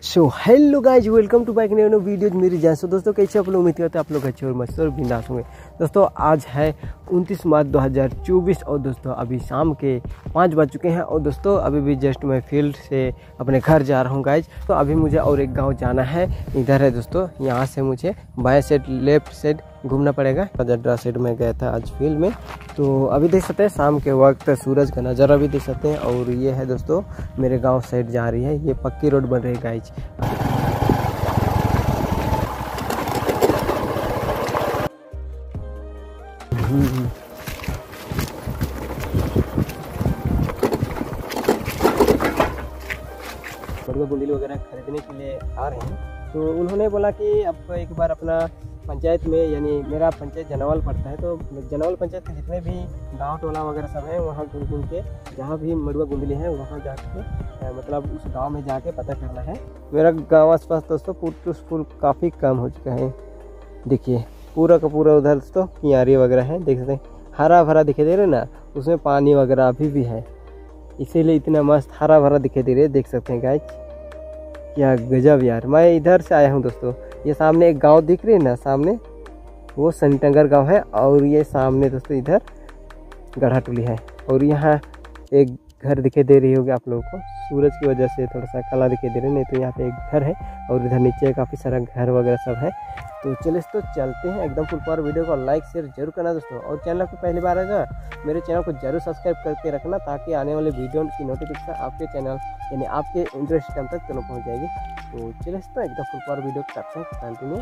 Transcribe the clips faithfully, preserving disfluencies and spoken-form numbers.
So hello guys, welcome to back new video मेरी जान। सो दोस्तों कैसे आप लोग, उम्मीद करते हैं आप लोग अच्छे और मस्त और बिंदास होंगे। दोस्तों आज है उनतीस मार्च दो हज़ार चौबीस और दोस्तों अभी शाम के पाँच बज चुके हैं और दोस्तों अभी भी जस्ट मैं फील्ड से अपने घर जा रहा हूँ गाइज। तो अभी मुझे और एक गांव जाना है, इधर है दोस्तों। यहाँ से मुझे बाएं साइड लेफ्ट साइड घूमना पड़ेगा। जड्रा साइड में गया था आज फील्ड में। तो अभी देख सकते हैं शाम के वक्त सूरज का नज़ारा भी देख सकते हैं। और ये है दोस्तों मेरे गांव साइड जा रही है, ये पक्की रोड बन रही है गाइज। बड़ुआ गुंडली वगैरह खरीदने के लिए आ रहे हैं। तो उन्होंने बोला कि अब एक बार अपना पंचायत में, यानी मेरा पंचायत जनवाल पड़ता है, तो जनवाल पंचायत के जितने भी गांव टोला वगैरह सब हैं वहाँ घूम घूम के जहाँ भी मड़ुआ गुंडली है वहाँ जाके मतलब उस गांव में जाके पता करना है। मेरा गांव आसपास दोस्तों पुट फूल काफ़ी कम हो चुका है। देखिए पूरा का पूरा उधर दोस्तों कियारी वगैरह है, देख सकते हैं हरा भरा दिखाई दे रहा है ना, उसमें पानी वगैरह अभी भी है, इसीलिए इतना मस्त हरा भरा दिखाई दे रहा है। देख सकते हैं गाइस, क्या गजब यार। मैं इधर से आया हूँ दोस्तों, ये सामने एक गांव दिख रही है ना, सामने वो सनटंगर गांव है। और ये सामने दोस्तों इधर गढ़ा टोली है। और यहाँ एक घर दिखाई दे रही होगी आप लोगों को, सूरज की वजह से थोड़ा सा काला दिखाई दे रहा है, नहीं तो यहाँ पे एक घर है और इधर नीचे काफ़ी सारा घर वगैरह सब है। तो चलिए तो चलते हैं एकदम फुल पावर। वीडियो को लाइक शेयर जरूर करना दोस्तों, और चैनल को पहली बार है ना, मेरे चैनल को जरूर सब्सक्राइब करके रखना, ताकि आने वाले वीडियो की नोटिफिकेशन आपके चैनल यानी आपके इंटरेस्ट सिस्टम तक तुरंत पहुँच जाएगी। तो चलिए तो एकदम फुल पावर वीडियो करते हैं कंटिन्यू।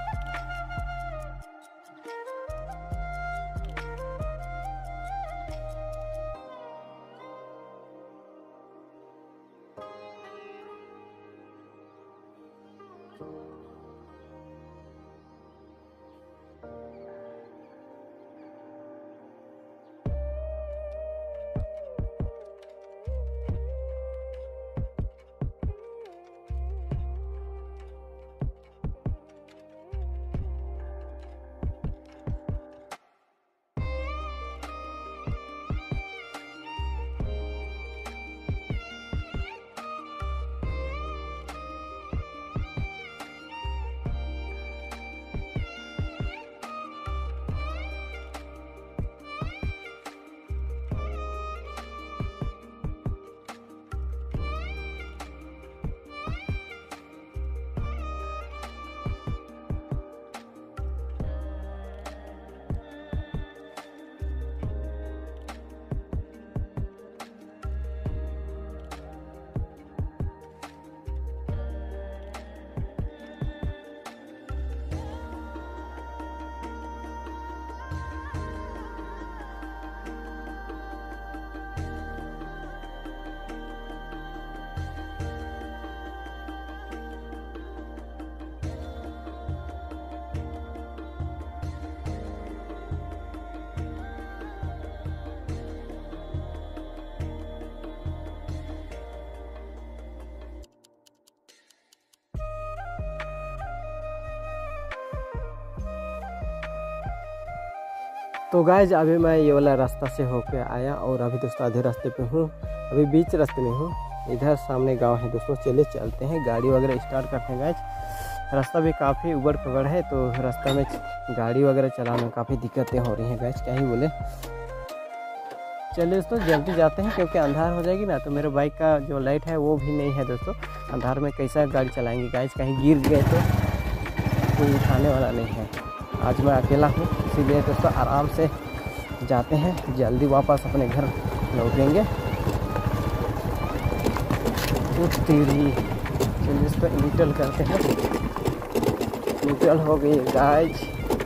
तो गाइज अभी मैं ये वाला रास्ता से होके आया और अभी दोस्तों आधे रास्ते पे हूँ, अभी बीच रास्ते में हूँ। इधर सामने गांव है दोस्तों, चलिए चलते हैं, गाड़ी वगैरह स्टार्ट करते हैं गाइज। रास्ता भी काफ़ी उबड़ खबड़ है, तो रास्ता में गाड़ी वगैरह चलाने में काफ़ी दिक्कतें हो रही हैं गाइज, क्या ही बोले। चलिए दोस्तों जल्दी जाते हैं, क्योंकि अंधार हो जाएगी ना, तो मेरे बाइक का जो लाइट है वो भी नहीं है दोस्तों। अंधार में कैसा गाड़ी चलाएंगे गाइज, कहीं गिर गए तो कोई उठाने वाला नहीं है। आज मैं अकेला हूँ, इसीलिए दोस्तों आराम से जाते हैं, जल्दी वापस अपने घर लौटेंगे। तेरी चलिए इसको न्यूट्रल करते हैं, न्यूट्रल हो गई गाइज।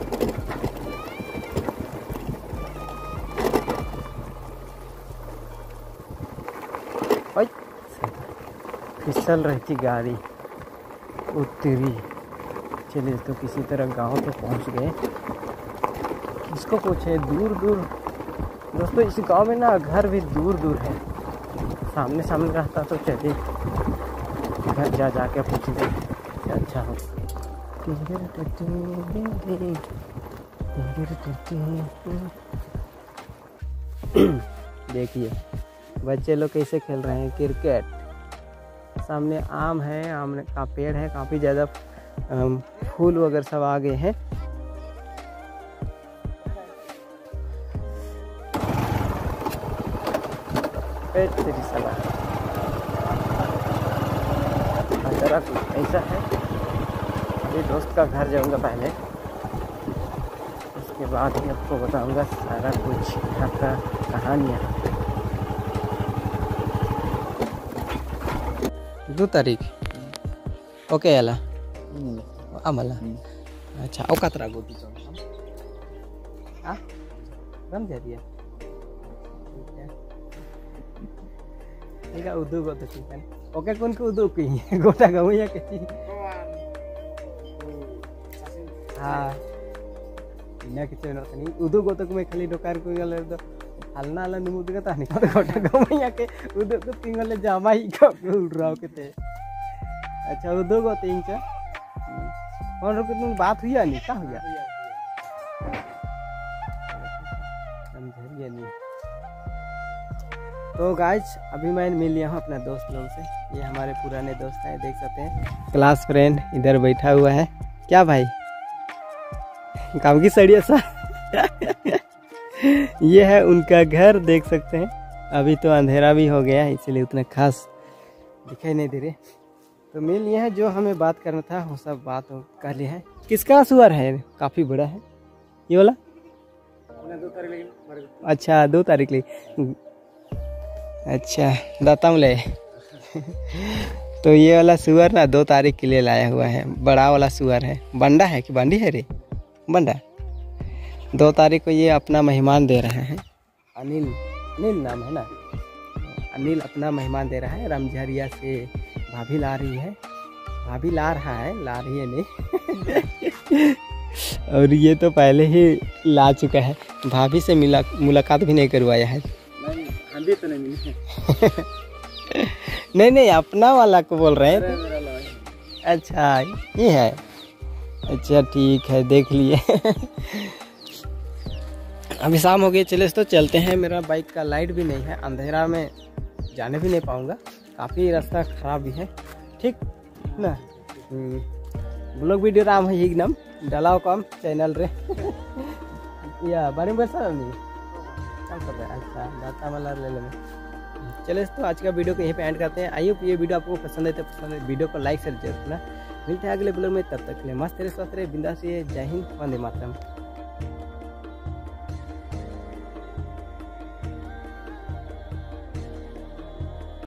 फिसल रही थी गाड़ी, उतरी। चलिए तो किसी तरह गांव तक पहुंच गए। किसको पूछे, दूर दूर दोस्तों इस गांव में ना घर भी दूर दूर है, सामने सामने रहता तो चलिए घर जा जाके पूछेंगे अच्छा हो। देखिए बच्चे लोग कैसे खेल रहे हैं क्रिकेट। सामने आम है, आम का पेड़ है, काफ़ी ज़्यादा फूल वगैरह सब आ गए हैं। तेरी सलाह जरा कुछ ऐसा है। अभी दोस्त का घर जाऊंगा पहले, उसके बाद ही आपको बताऊंगा सारा कुछ यहाँ का कहानियाँ। दो तारीख ओके याला आम्हाला अच्छा अवकात रागो हाँ रम जा दिया ठीक है उदू गो तो ओके कौन को उदू की गोटा गवैया के हाँ इना के चेनो तनी उदू गो तो मैं खाली दोकान को गले तो हलना हला निमुद के तानी को गोटा गवैया के उदू को तिंगले जामाई को उड़राव के ते अच्छा उदू गो तीन चा कौन रुक तुम बात हुई नहीं क्या हुआ समझिए नहीं। तो गाइज अभी मैं मिल लिया हूँ अपना दोस्त लोग से, ये हमारे पुराने दोस्त हैं, देख सकते हैं क्लास फ्रेंड इधर बैठा हुआ है। क्या भाई काम की सड़िया सा ये है उनका घर, देख सकते हैं। अभी तो अंधेरा भी हो गया है इसलिए उतना खास दिखाई नहीं दे रहे। तो मिल लिए हैं, जो हमें बात करना था वो सब बात कर लिए हैं। किसका सुअर है? काफ़ी बड़ा है ये वाला। दो तारीख अच्छा दो तारीख ले अच्छा दाता ले तो ये वाला सुअर ना दो तारीख के लिए लाया हुआ है। बड़ा वाला सुअर है, बंडा है कि बंडी है रे? बंडा। दो तारीख को ये अपना मेहमान दे रहे हैं। अनिल अनिल नाम है ना, अनिल अपना मेहमान दे रहा है। रामझरिया से भाभी ला रही है, भाभी ला रहा है, ला रही है नहीं और ये तो पहले ही ला चुका है। भाभी से मिला मुलाकात भी नहीं करवाया है। नहीं तो नहीं मिली नहीं नहीं अपना वाला को बोल रहे हैं। अच्छा ये है, अच्छा ठीक है देख लिए अभी शाम हो गई, चले तो चलते हैं। मेरा बाइक का लाइट भी नहीं है, अंधेरा में जाने भी नहीं पाऊंगा, काफ़ी रास्ता खराब भी है। ठीक ना ब्लॉग वीडियो राम है एकदम डालाओ कम चैनल रे या बारे में बैठा नहीं काम कर रहा है। अच्छा डाटा वाला ले लेना। चले तो आज का वीडियो को यहीं पे एंड करते हैं। आई होप ये वीडियो आपको पसंद है तो पसंद है वीडियो को लाइक शेयर जरूर करना। मिलते हैं अगले ब्लॉग में, तब तक के लिए मस्त रहे, स्वस्थ रहे, बिंदास रहिए। जय हिंद, वंदे मातरम।